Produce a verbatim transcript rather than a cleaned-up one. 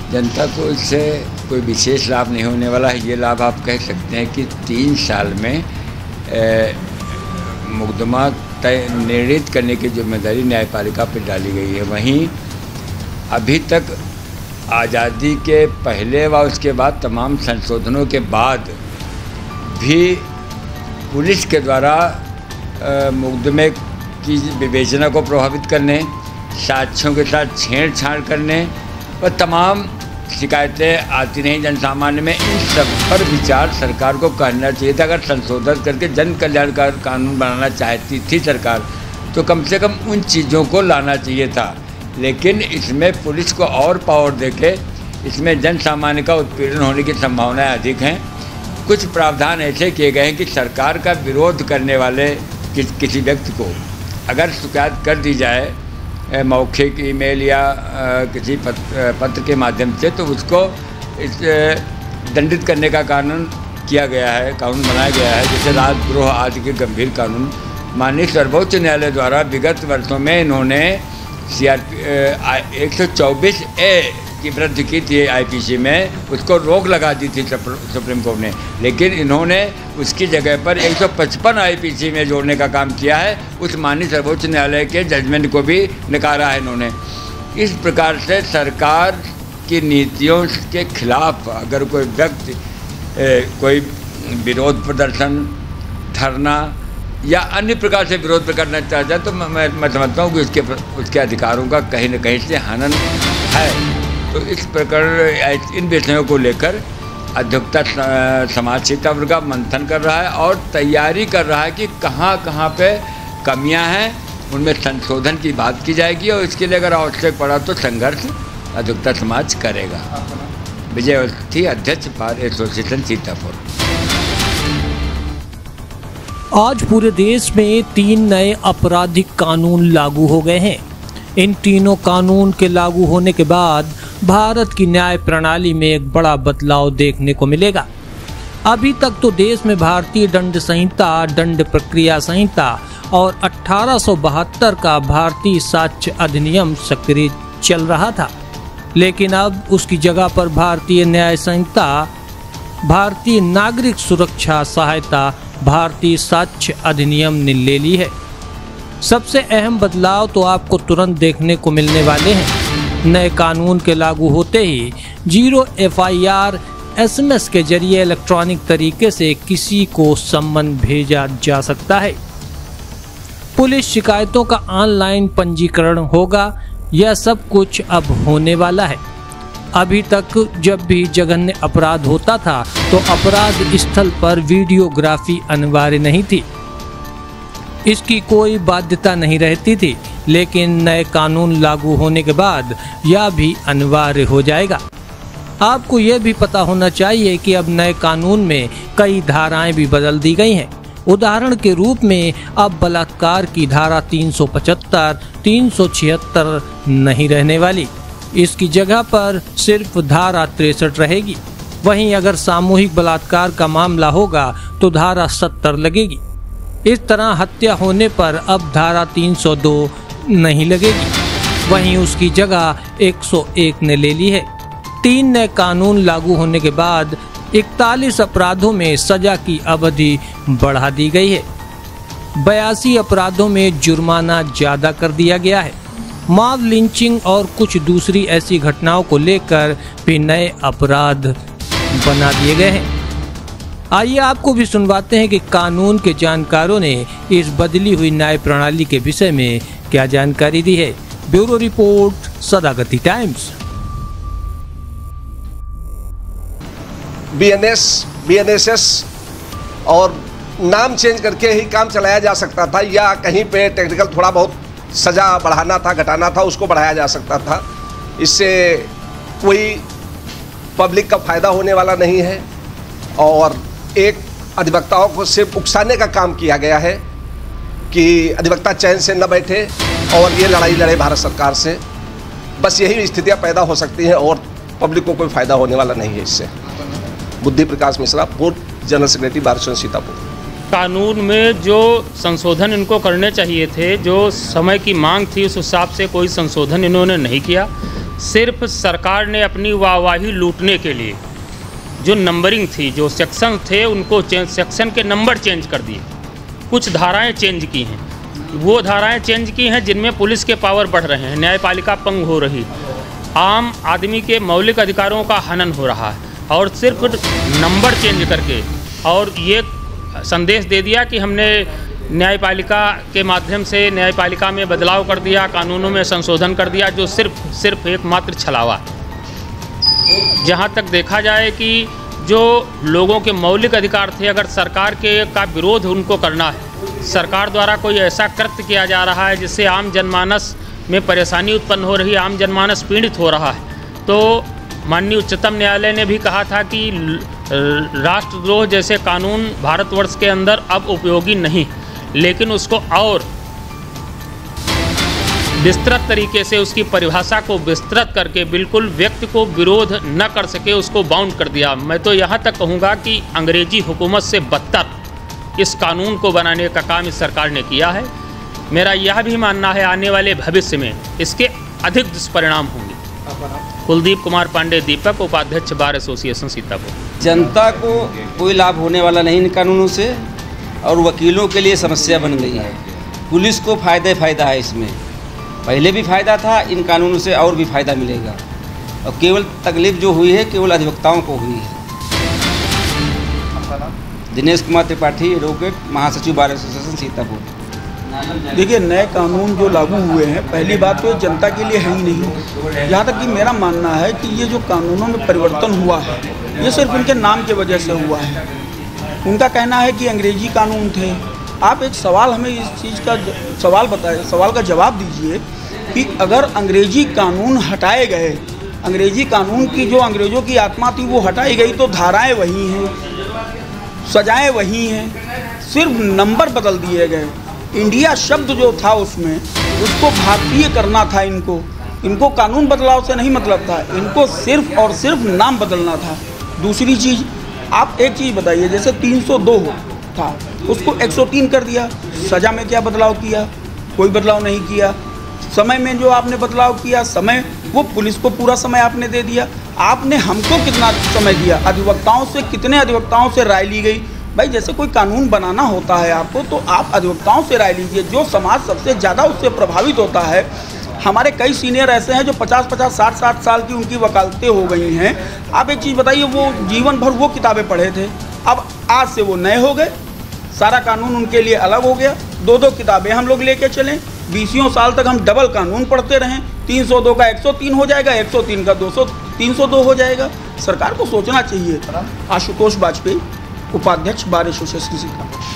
जनता को इससे कोई विशेष लाभ नहीं होने वाला है। ये लाभ आप कह सकते हैं कि तीन साल में मुकदमा तय निर्णित करने की जिम्मेदारी न्यायपालिका पर डाली गई है। वहीं अभी तक आज़ादी के पहले व उसके बाद तमाम संशोधनों के बाद भी पुलिस के द्वारा मुकदमे की विवेचना को प्रभावित करने, साक्ष्यों के साथ छेड़छाड़ करने और तमाम शिकायतें आती रहीं जन सामान्य में। इन सब पर विचार सरकार को करना चाहिए था। अगर संशोधन करके जन कल्याणकारी कानून बनाना चाहती थी सरकार तो कम से कम उन चीज़ों को लाना चाहिए था, लेकिन इसमें पुलिस को और पावर देके इसमें जन सामान्य का उत्पीड़न होने की संभावनाएं अधिक हैं। कुछ प्रावधान ऐसे किए गए हैं कि सरकार का विरोध करने वाले कि, किसी व्यक्ति को अगर शिकायत कर दी जाए मौखिक ईमेल या आ, किसी पत्र, पत्र के माध्यम से, तो उसको इस दंडित करने का कानून किया गया है, कानून बनाया गया है, जैसे राजद्रोह आदि के गंभीर कानून। माननीय सर्वोच्च न्यायालय द्वारा विगत वर्षों में इन्होंने सी आर पी एक सौ चौबीस ए की वृद्धि की थी आईपीसी में, उसको रोक लगा दी थी सुप्रीम कोर्ट ने, लेकिन इन्होंने उसकी जगह पर एक सौ पचपन आईपीसी में जोड़ने का काम किया है। उस माननीय सर्वोच्च न्यायालय के जजमेंट को भी नकारा है इन्होंने। इस प्रकार से सरकार की नीतियों के खिलाफ अगर कोई व्यक्ति कोई विरोध प्रदर्शन, धरना या अन्य प्रकार से विरोध करना चाहता है तो मैं मैं समझता हूँ कि उसके उसके अधिकारों का कहीं न कहीं से हनन है। तो इस प्रकार इन विषयों को लेकर अधिवक्ता समाज सीतापुर का मंथन कर रहा है और तैयारी कर रहा है कि कहाँ कहाँ पे कमियां हैं, उनमें संशोधन की बात की जाएगी और इसके लिए अगर आवश्यक पड़ा तो संघर्ष अधिवक्ता समाज करेगा। विजय अवस्थी, अध्यक्ष बार एसोसिएशन सीतापुर। आज पूरे देश में तीन नए आपराधिक कानून लागू हो गए हैं। इन तीनों कानून के लागू होने के बाद भारत की न्याय प्रणाली में एक बड़ा बदलाव देखने को मिलेगा। अभी तक तो देश में भारतीय दंड संहिता, दंड प्रक्रिया संहिता और अठारह सौ बहत्तर का भारतीय साक्ष्य अधिनियम सक्रिय चल रहा था, लेकिन अब उसकी जगह पर भारतीय न्याय संहिता, भारतीय नागरिक सुरक्षा सहायता, भारतीय साक्ष्य अधिनियम ने ले ली है। सबसे अहम बदलाव तो आपको तुरंत देखने को मिलने वाले हैं। नए कानून के लागू होते ही zero F I R SMS के जरिए इलेक्ट्रॉनिक तरीके से किसी को सम्मन भेजा जा सकता है। पुलिस शिकायतों का ऑनलाइन पंजीकरण होगा। यह सब कुछ अब होने वाला है। अभी तक जब भी जघन्य अपराध होता था तो अपराध स्थल पर वीडियोग्राफी अनिवार्य नहीं थी, इसकी कोई बाध्यता नहीं रहती थी, लेकिन नए कानून लागू होने के बाद यह भी अनिवार्य हो जाएगा। आपको यह भी पता होना चाहिए कि अब नए कानून में कई धाराएं भी बदल दी गई हैं। उदाहरण के रूप में अब बलात्कार की धारा तीन सौ पचहत्तर, तीन सौ छिहत्तर नहीं रहने वाली, इसकी जगह पर सिर्फ धारा तिरसठ रहेगी। वहीं अगर सामूहिक बलात्कार का मामला होगा तो धारा सत्तर लगेगी। इस तरह हत्या होने पर अब धारा तीन सौ दो नहीं लगेगी, वहीं उसकी जगह एक सौ एक ने ले ली है। तीन नए कानून लागू होने के बाद इकतालीस अपराधों में सजा की अवधि बढ़ा दी गई है। बयासी अपराधों में जुर्माना ज्यादा कर दिया गया है। मॉब लिंचिंग और कुछ दूसरी ऐसी घटनाओं को लेकर भी नए अपराध बना दिए गए हैं। आइए आपको भी सुनवाते हैं कि कानून के जानकारों ने इस बदली हुई न्याय प्रणाली के विषय में क्या जानकारी दी है। Bureau report, Sadagati times. B N S, B N S S और नाम चेंज करके ही काम चलाया जा सकता था, या कहीं पे टेक्निकल थोड़ा बहुत सज़ा बढ़ाना था, घटाना था, उसको बढ़ाया जा सकता था। इससे कोई पब्लिक का फ़ायदा होने वाला नहीं है और एक अधिवक्ताओं को सिर्फ उकसाने का काम किया गया है कि अधिवक्ता चैन से न बैठे और ये लड़ाई लड़े भारत सरकार से। बस यही स्थितियाँ पैदा हो सकती हैं और पब्लिक को कोई फ़ायदा होने वाला नहीं है इससे। बुद्धि प्रकाश मिश्रा, पूर्व general secretary bar association Sitapur. कानून में जो संशोधन इनको करने चाहिए थे, जो समय की मांग थी, उस हिसाब से कोई संशोधन इन्होंने नहीं किया। सिर्फ सरकार ने अपनी वाहवाही लूटने के लिए जो नंबरिंग थी, जो सेक्शन थे, उनको चेंज सेक्शन के नंबर चेंज कर दिए, कुछ धाराएं चेंज की हैं, वो धाराएं चेंज की हैं जिनमें पुलिस के पावर बढ़ रहे हैं, न्यायपालिका पंग हो रही, आम आदमी के मौलिक अधिकारों का हनन हो रहा है। और सिर्फ नंबर चेंज करके और ये संदेश दे दिया कि हमने न्यायपालिका के माध्यम से न्यायपालिका में बदलाव कर दिया, कानूनों में संशोधन कर दिया, जो सिर्फ सिर्फ एकमात्र छलावा। जहाँ तक देखा जाए कि जो लोगों के मौलिक अधिकार थे, अगर सरकार के का विरोध उनको करना है, सरकार द्वारा कोई ऐसा कृत्य किया जा रहा है जिससे आम जनमानस में परेशानी उत्पन्न हो रही है, आम जनमानस पीड़ित हो रहा है, तो माननीय उच्चतम न्यायालय ने भी कहा था कि राष्ट्रद्रोह जैसे कानून भारतवर्ष के अंदर अब उपयोगी नहीं, लेकिन उसको और विस्तृत तरीके से उसकी परिभाषा को विस्तृत करके बिल्कुल व्यक्ति को विरोध न कर सके उसको बाउंड कर दिया। मैं तो यहाँ तक कहूँगा कि अंग्रेजी हुकूमत से बदतर इस कानून को बनाने का काम इस सरकार ने किया है। मेरा यह भी मानना है आने वाले भविष्य में इसके अधिक दुष्परिणाम होंगे। कुलदीप कुमार पांडे दीपक, उपाध्यक्ष बार एसोसिएशन सीतापुर। जनता को कोई लाभ होने वाला नहीं इन कानूनों से और वकीलों के लिए समस्या बन गई है। पुलिस को फ़ायदा फ़ायदा है इसमें, पहले भी फ़ायदा था, इन कानूनों से और भी फ़ायदा मिलेगा। और केवल तकलीफ जो हुई है केवल अधिवक्ताओं को हुई है। दिनेश कुमार त्रिपाठी, एडवोकेट, महासचिव बार एसोसिएशन सीतापुर। देखिए, नए कानून जो लागू हुए हैं, पहली बात तो जनता के लिए है ही नहीं। यहाँ तक कि मेरा मानना है कि ये जो कानूनों में परिवर्तन हुआ है ये सिर्फ उनके नाम की वजह से हुआ है। उनका कहना है कि अंग्रेजी कानून थे। आप एक सवाल हमें इस चीज़ का सवाल बताए सवाल का जवाब दीजिए कि अगर अंग्रेजी कानून हटाए गए, अंग्रेजी कानून की जो अंग्रेज़ों की आत्मा थी वो हटाई गई, तो धाराएँ वही हैं, सजाएँ वही हैं, सिर्फ नंबर बदल दिए गए। इंडिया शब्द जो था उसमें उसको भारतीय करना था। इनको इनको कानून बदलाव से नहीं मतलब था, इनको सिर्फ और सिर्फ नाम बदलना था। दूसरी चीज़, आप एक चीज़ बताइए, जैसे तीन सौ दो था उसको एक सौ तीन कर दिया, सज़ा में क्या बदलाव किया? कोई बदलाव नहीं किया। समय में जो आपने बदलाव किया, समय वो पुलिस को पूरा समय आपने दे दिया। आपने हमको कितना समय दिया? अधिवक्ताओं से कितने अधिवक्ताओं से राय ली गई? भाई, जैसे कोई कानून बनाना होता है आपको, तो आप अधिवक्ताओं से राय लीजिए। जो समाज सबसे ज़्यादा उससे प्रभावित होता है, हमारे कई सीनियर ऐसे हैं जो पचास पचास साठ साठ साल की उनकी वकालतें हो गई हैं। आप एक चीज़ बताइए, वो जीवन भर वो किताबें पढ़े थे, अब आज से वो नए हो गए, सारा कानून उनके लिए अलग हो गया। दो दो किताबें हम लोग लेके चलें, बीसियों साल तक हम डबल कानून पढ़ते रहें, तीन सौ दो का एक सौ तीन हो जाएगा, एक सौ तीन का दो सौ तीन सौ दो हो जाएगा। सरकार को सोचना चाहिए। आशुतोष वाजपेयी, उपाध्यक्ष बार एसोसिएशन सीतापुर।